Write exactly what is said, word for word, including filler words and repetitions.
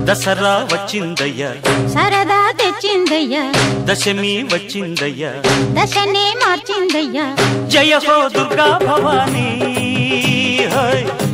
దసరా వచ్చిందయ్యా సరదా తెచ్చిందయ్యా దశమి వచ్చిందయ్యా దశనే మార్చిందయ్యా జయ హో దుర్గా భవానీ హై